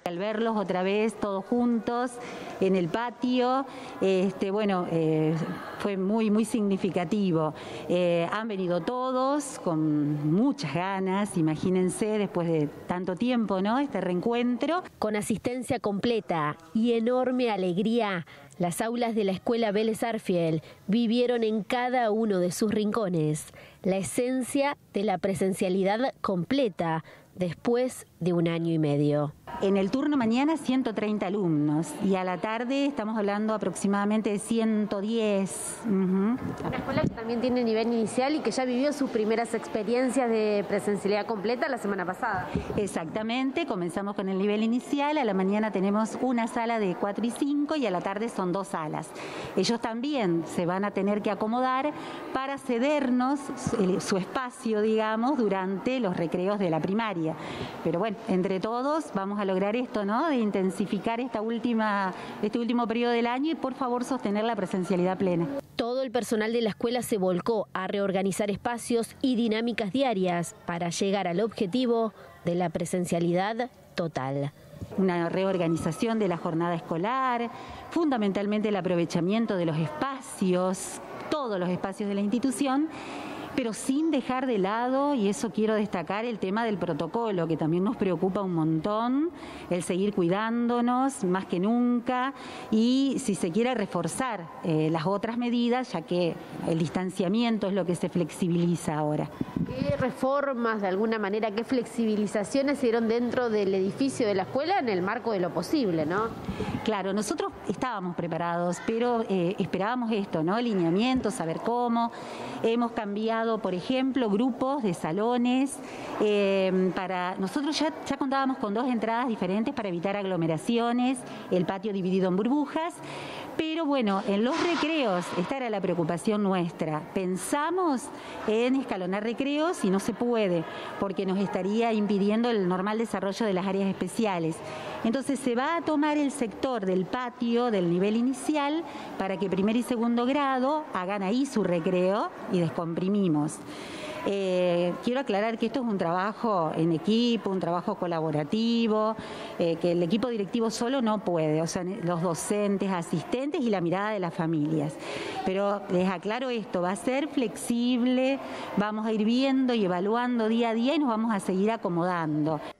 Al verlos otra vez todos juntos en el patio, fue muy significativo. Han venido todos con muchas ganas, imagínense, después de tanto tiempo, ¿no? Este reencuentro. Con asistencia completa y enorme alegría, las aulas de la Escuela Vélez Arfiel vivieron en cada uno de sus rincones la esencia de la presencialidad completa después de 1 año y medio. En el turno mañana 130 alumnos y a la tarde estamos hablando aproximadamente de 110. Una escuela que también tiene nivel inicial y que ya vivió sus primeras experiencias de presencialidad completa la semana pasada. Exactamente, comenzamos con el nivel inicial, a la mañana tenemos una sala de 4 y 5 y a la tarde son 2 salas. Ellos también se van a tener que acomodar para cedernos su espacio, digamos, durante los recreos de la primaria. Pero bueno, entre todos vamos a lograr esto, ¿no? De intensificar este último periodo del año y por favor sostener la presencialidad plena. Todo el personal de la escuela se volcó a reorganizar espacios y dinámicas diarias para llegar al objetivo de la presencialidad total. Una reorganización de la jornada escolar, fundamentalmente el aprovechamiento de los espacios, todos los espacios de la institución, pero sin dejar de lado, y eso quiero destacar, el tema del protocolo, que también nos preocupa un montón, el seguir cuidándonos más que nunca y si se quiere reforzar las otras medidas, ya que el distanciamiento es lo que se flexibiliza ahora. ¿Qué reformas, de alguna manera, qué flexibilizaciones se dieron dentro del edificio de la escuela en el marco de lo posible, ¿no? Claro, nosotros estábamos preparados, pero esperábamos esto, ¿no? Lineamientos, saber cómo. Hemos cambiado, por ejemplo, grupos de salones. Nosotros ya contábamos con 2 entradas diferentes para evitar aglomeraciones, el patio dividido en burbujas. Pero bueno, en los recreos, esta era la preocupación nuestra. Pensamos en escalonar recreos y no se puede, porque nos estaría impidiendo el normal desarrollo de las áreas especiales. Entonces se va a tomar el sector del patio del nivel inicial para que 1er y 2º grado hagan ahí su recreo y descomprimimos. Quiero aclarar que esto es un trabajo en equipo, un trabajo colaborativo, que el equipo directivo solo no puede, o sea, los docentes, asistentes y la mirada de las familias. Pero les aclaro esto, va a ser flexible, vamos a ir viendo y evaluando día a día y nos vamos a seguir acomodando.